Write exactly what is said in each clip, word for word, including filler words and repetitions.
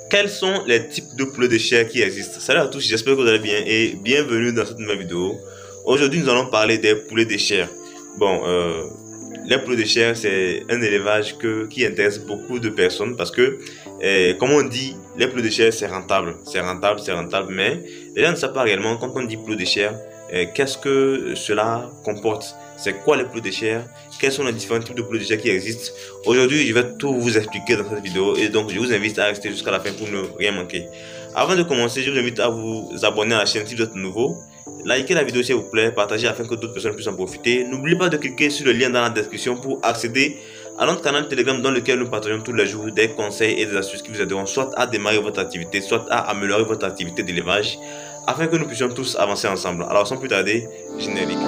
Quels sont les types de poulets de chair qui existent? Salut à tous, j'espère que vous allez bien et bienvenue dans cette nouvelle vidéo. Aujourd'hui, nous allons parler des poulets de chair. Bon, euh, les poulets de chair, c'est un élevage que, qui intéresse beaucoup de personnes parce que, euh, comme on dit, les poulets de chair, c'est rentable. C'est rentable, c'est rentable, mais les gens ne savent pas réellement, quand on dit poulet de chair, euh, qu'est-ce que cela comporte? C'est quoi les poulets de chair? Quels sont les différents types de poulets de chair qui existent? Aujourd'hui, je vais tout vous expliquer dans cette vidéo et donc je vous invite à rester jusqu'à la fin pour ne rien manquer. Avant de commencer, je vous invite à vous abonner à la chaîne si vous êtes nouveau. Likez la vidéo s'il vous plaît, partagez afin que d'autres personnes puissent en profiter. N'oubliez pas de cliquer sur le lien dans la description pour accéder à notre canal Telegram dans lequel nous partageons tous les jours des conseils et des astuces qui vous aideront soit à démarrer votre activité, soit à améliorer votre activité d'élevage afin que nous puissions tous avancer ensemble. Alors sans plus tarder, générique.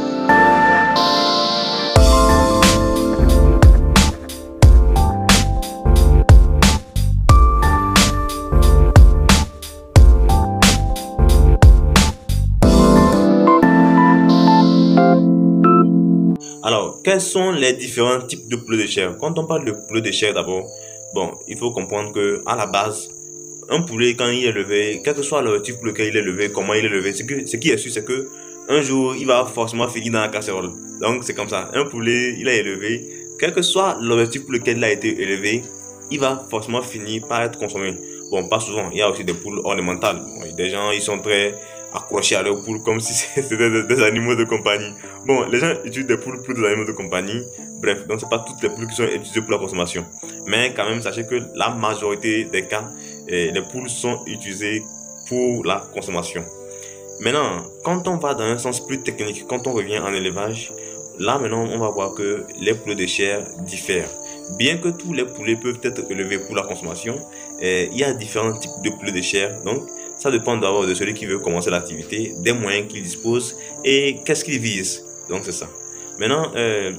Alors, quels sont les différents types de poulets de chair? Quand on parle de poulet de chair d'abord, bon, il faut comprendre que à la base, un poulet quand il est levé, quel que soit le type pour lequel il est levé, comment il est levé, ce, que, ce qui est sûr, c'est que un jour, il va forcément finir dans la casserole. Donc, c'est comme ça. Un poulet, il est élevé, quel que soit l'objectif pour lequel il a été élevé, il va forcément finir par être consommé. Bon, pas souvent. Il y a aussi des poules ornementales. Bon, des gens, ils sont très accrochés à leurs poules comme si c'était des, des animaux de compagnie. Bon, les gens utilisent des poules pour des animaux de compagnie. Bref, donc c'est pas toutes les poules qui sont utilisées pour la consommation. Mais quand même, sachez que la majorité des cas, eh, les poules sont utilisées pour la consommation. Maintenant, quand on va dans un sens plus technique, quand on revient en élevage, là maintenant, on va voir que les poulets de chair diffèrent. Bien que tous les poulets peuvent être élevés pour la consommation, eh, il y a différents types de poulets de chair. Donc, ça dépend d'abord de celui qui veut commencer l'activité, des moyens qu'il dispose et qu'est-ce qu'il vise. Donc, c'est ça. Maintenant, euh,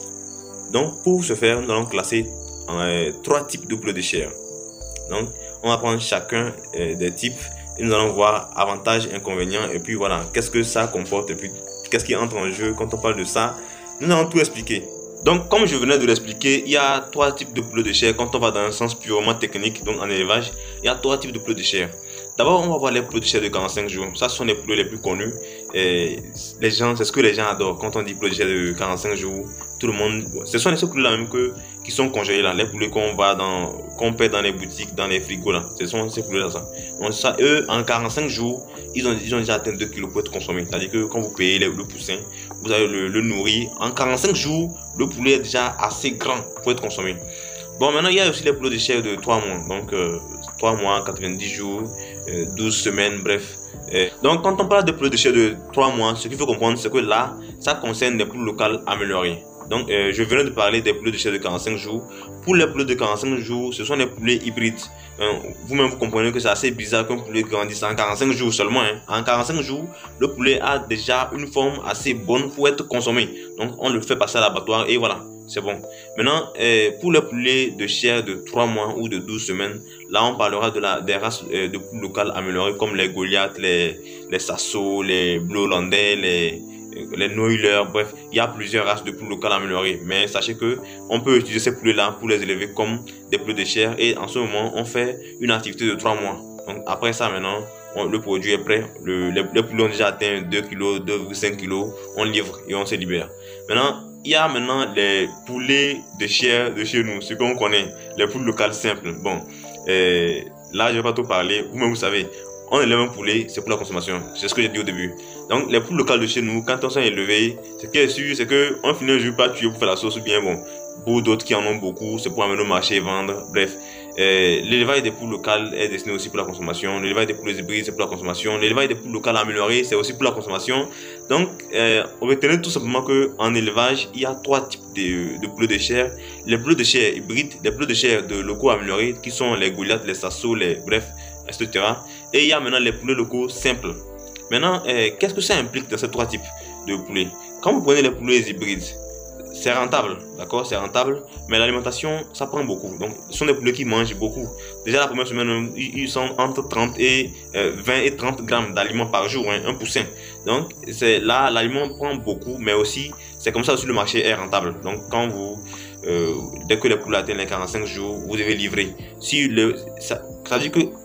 donc pour ce faire, nous allons classer en, euh, trois types de poulets de chair. Donc, on va prendre chacun euh, des types et nous allons voir avantages, inconvénients et puis voilà, qu'est-ce que ça comporte et puis qu'est-ce qui entre en jeu quand on parle de ça. Nous allons tout expliquer. Donc, comme je venais de l'expliquer, il y a trois types de poulets de chair. Quand on va dans un sens purement technique, donc en élevage, il y a trois types de poulets de chair. D'abord, on va voir les poulets de chair de quarante-cinq jours. Ça, ce sont les poulets les plus connus. Et les gens, c'est ce que les gens adorent. Quand on dit poulets de chair de quarante-cinq jours, tout le monde, ce sont ces poulets-là même que, qui sont congelés là. Les poulets qu'on va dans, qu'on paie dans les boutiques, dans les frigos là. Ce sont ces poulets-là, ça. Donc, ça, eux, en quarante-cinq jours, ils ont, ils ont déjà atteint deux kilos pour être consommés. C'est-à-dire que quand vous payez le, le poussin, vous allez le, le nourrir. En quarante-cinq jours, le poulet est déjà assez grand pour être consommé. Bon, maintenant, il y a aussi les poulets de chair de trois mois. Donc, euh, trois mois, quatre-vingt-dix jours, euh, douze semaines, bref. Euh, donc, quand on parle de poulets de chair de trois mois, ce qu'il faut comprendre, c'est que là, ça concerne les poules locales améliorées. Donc, euh, je venais de parler des poulets de chair de quarante-cinq jours. Pour les poulets de quarante-cinq jours, ce sont des poulets hybrides. Euh, Vous-même, vous comprenez que c'est assez bizarre qu'un poulet grandisse en quarante-cinq jours seulement. Hein. En quarante-cinq jours, le poulet a déjà une forme assez bonne pour être consommé. Donc, on le fait passer à l'abattoir et voilà. C'est bon. Maintenant, euh, pour les poulets de chair de trois mois ou de douze semaines, là, on parlera de la, des races euh, de poules locales améliorées comme les Goliath, les, les Sasso, les Blue Hollandais, les, les Noilers. Bref, il y a plusieurs races de poules locales améliorées. Mais sachez que on peut utiliser ces poulets-là pour les élever comme des poulets de chair. Et en ce moment, on fait une activité de trois mois. Donc, après ça, maintenant, on, le produit est prêt. Le, les, les poulets ont déjà atteint deux kilos, deux virgule cinq kilos. On livre et on se libère. Maintenant, il y a maintenant les poulets de chair de chez nous, ce qu'on connaît, les poules locales simples. Bon, euh, là, je ne vais pas tout parler. Vous-même, vous savez, on élève un poulet, c'est pour la consommation. C'est ce que j'ai dit au début. Donc, les poules locales de chez nous, quand on s'est élevé, ce qui est sûr, c'est qu'on finit un jour pas tuer pour faire la sauce ou bien, bon, pour d'autres qui en ont beaucoup, c'est pour amener au marché et vendre. Bref, euh, l'élevage des poules locales est destiné aussi pour la consommation. L'élevage des poules hybrides, c'est pour la consommation. L'élevage des poules locales améliorées, c'est aussi pour la consommation. Donc, euh, retenez tout simplement qu'en élevage, il y a trois types de, de poulets de chair. Les poulets de chair hybrides, les poulets de chair de locaux améliorés, qui sont les Goliath, les Sasso, les bref, et cetera. Et il y a maintenant les poulets locaux simples. Maintenant, euh, qu'est-ce que ça implique dans ces trois types de poulets? Quand vous prenez les poulets hybrides, c'est rentable, d'accord, c'est rentable, mais l'alimentation, ça prend beaucoup. Donc, ce sont des poulets qui mangent beaucoup. Déjà, la première semaine, ils sont entre trente et vingt et trente grammes d'aliments par jour, hein, un poussin. Donc, c'est là, l'aliment prend beaucoup, mais aussi, c'est comme ça aussi le marché est rentable. Donc, quand vous, euh, dès que les poules atteignent les quarante-cinq jours, vous devez livrer. Si le, ça, ça veut dire que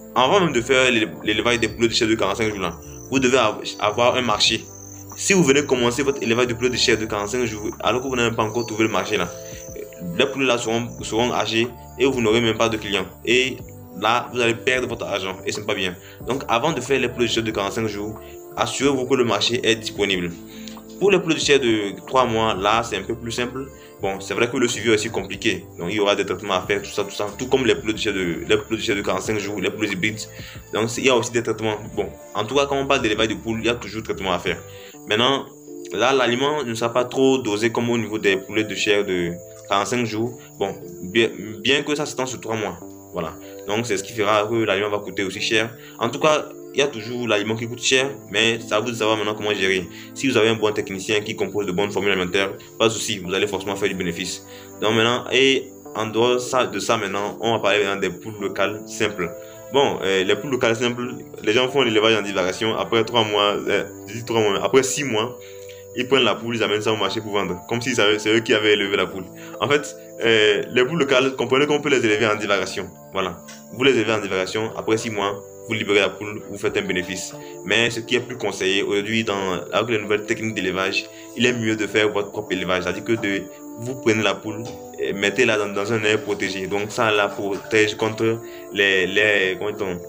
avant même de faire l'élevage des poulets de chair de quarante-cinq jours là, vous devez avoir un marché. Si vous venez commencer votre élevage de poulets de chair de quarante-cinq jours alors que vous n'avez pas encore trouvé le marché là, les poulets là seront, seront âgés et vous n'aurez même pas de clients. Et là, vous allez perdre votre argent et ce n'est pas bien. Donc, avant de faire les poulets de chair de quarante-cinq jours, assurez-vous que le marché est disponible. Pour les poulets de chair de trois mois, là, c'est un peu plus simple. Bon, c'est vrai que le suivi est aussi compliqué. Donc, il y aura des traitements à faire, tout ça, tout ça. Tout comme les poulets de chair de, les poulets de, chair de quarante-cinq jours, les poulets hybrides. Donc, il y a aussi des traitements. Bon, en tout cas, quand on parle d'élevage de poules, il y a toujours traitement à faire. Maintenant, là, l'aliment ne sera pas trop dosé comme au niveau des poulets de chair de quarante-cinq jours. Bon, bien, bien que ça s'étend sur trois mois. Voilà. Donc, c'est ce qui fera que l'aliment va coûter aussi cher. En tout cas, il y a toujours l'aliment qui coûte cher, mais ça vous de savoir maintenant comment gérer. Si vous avez un bon technicien qui compose de bonnes formules alimentaires, pas de souci, vous allez forcément faire du bénéfice. Donc maintenant, et en dehors de ça maintenant, on va parler maintenant des poules locales simples. Bon, euh, les poules locales simples, les gens font l'élevage en divagation. Après trois mois, euh, je dis trois mois, après six mois, ils prennent la poule, ils amènent ça au marché pour vendre, comme si c'est eux qui avaient élevé la poule. En fait, euh, les poules locales, comprenez qu'on peut les élever en divagation. Voilà, vous les élevez en divagation, après six mois, vous libérez la poule, vous faites un bénéfice. Mais ce qui est plus conseillé aujourd'hui, avec les nouvelles techniques d'élevage, il est mieux de faire votre propre élevage. C'est-à-dire que de, vous prenez la poule, et mettez-la dans, dans un air protégé. Donc ça la protège contre les, les, comment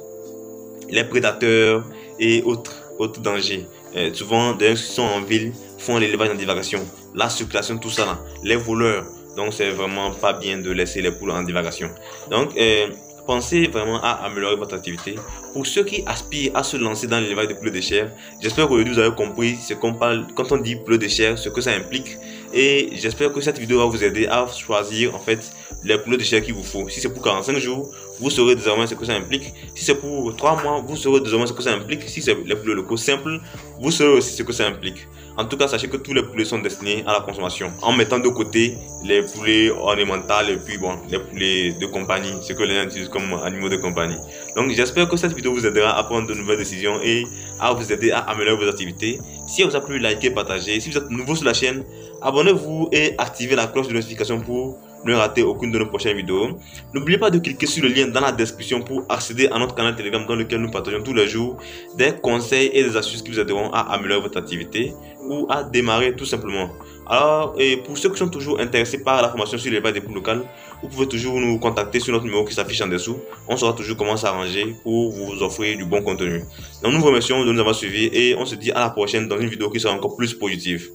les prédateurs et autres, autres dangers. Euh, souvent, des gens qui sont en ville font l'élevage en divagation. La circulation, tout ça là, les voleurs. Donc c'est vraiment pas bien de laisser les poules en divagation. Donc, euh, pensez vraiment à améliorer votre activité. Pour ceux qui aspirent à se lancer dans l'élevage de poulets de chair, j'espère qu'aujourd'hui vous avez compris ce qu'on parle quand on dit poulet de chair, ce que ça implique. Et j'espère que cette vidéo va vous aider à choisir en fait les poulets de chair qu'il vous faut. Si c'est pour quarante-cinq jours, vous saurez désormais ce que ça implique. Si c'est pour trois mois, vous saurez désormais ce que ça implique. Si c'est les poulets locaux simples, vous saurez aussi ce que ça implique. En tout cas, sachez que tous les poulets sont destinés à la consommation. En mettant de côté les poulets ornementaux et puis bon, les poulets de compagnie, ce que les gens utilisent comme animaux de compagnie. Donc j'espère que cette vidéo vous aidera à prendre de nouvelles décisions et à vous aider à améliorer vos activités. Si elle vous a plu, likez, partagez. Si vous êtes nouveau sur la chaîne, abonnez-vous et activez la cloche de notification pour ne rater aucune de nos prochaines vidéos. N'oubliez pas de cliquer sur le lien dans la description pour accéder à notre canal Telegram dans lequel nous partageons tous les jours des conseils et des astuces qui vous aideront à améliorer votre activité ou à démarrer tout simplement. Alors, et pour ceux qui sont toujours intéressés par la formation sur l'élevage des poules locales, vous pouvez toujours nous contacter sur notre numéro qui s'affiche en dessous. On saura toujours comment s'arranger pour vous offrir du bon contenu. Donc nous vous remercions de nous avoir suivis et on se dit à la prochaine dans une vidéo qui sera encore plus positive.